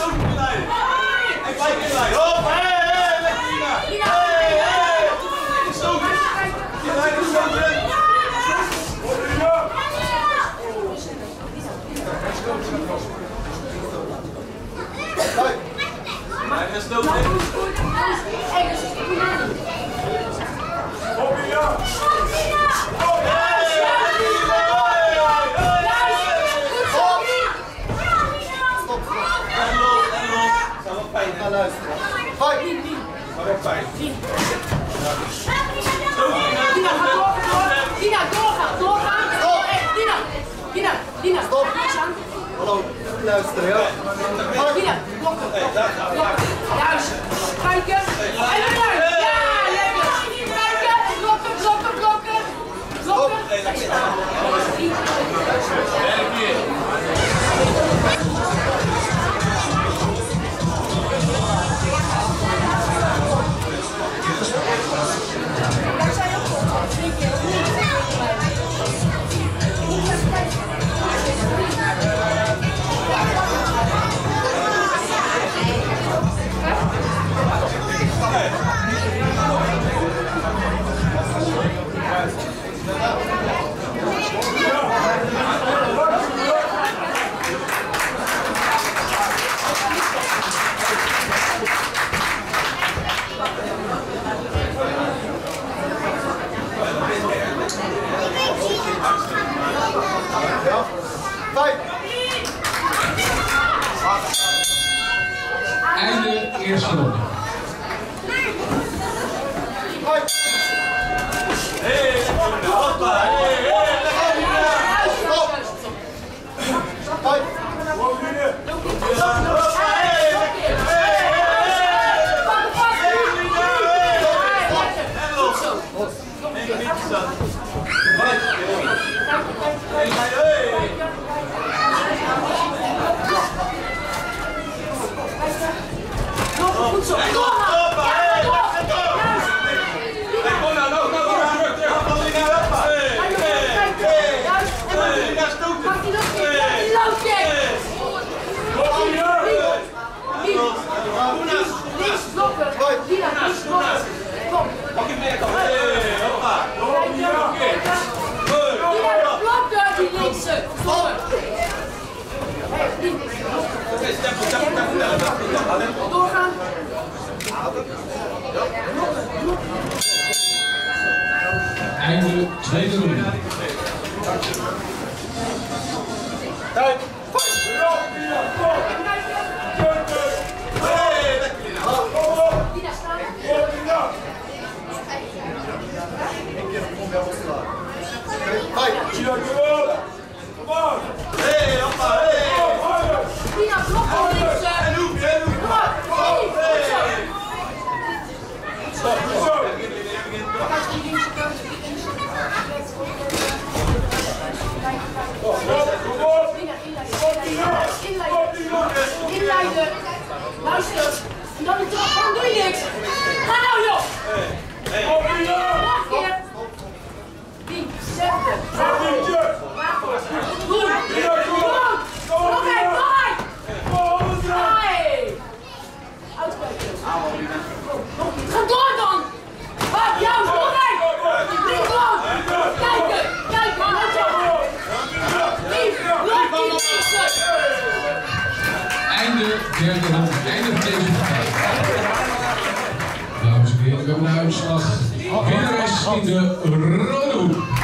Dina, stop! Hallo, luister, ja? Dina, blokken. Juist, kijken. En dan uit. Ja, lekker. Kijken, blokken, blokken, blokken. Blokken. Einde eerste ronde. Goed zo, doorgaan. Einde tweede ronde. Tijd. Inleiden. Luister. En dan de trap. Waarom doe je niks? Ga nou joh. Nog een keer. 10, 7. Goed. Nog één. Nee. Uitspreken. Ga door dan. Wat? Jou. Nog één. Niet gewoon. Kijken. Kijken. Blijf die mensen. Einde derde ronde. Einde van deze partij. Dames en heren, we hebben een uitslag. Winnares in de rode hoek.